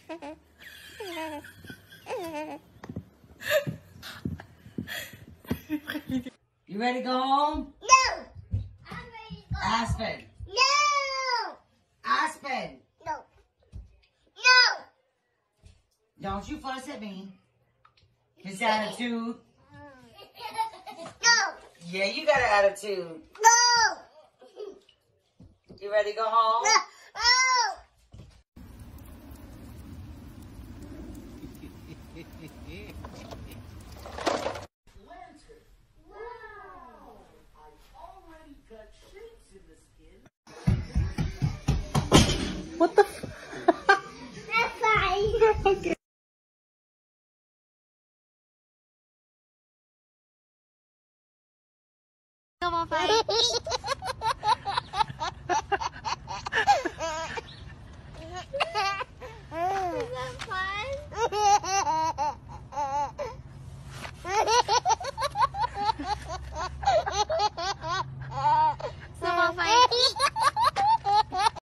You ready to go home? No. I'm ready to go Aspen. No. Aspen. No. No. Don't you fuss at me. His attitude. No. Yeah, you got an attitude. No. You ready to go home? No. What the That's fine. Okay. Come on, fight.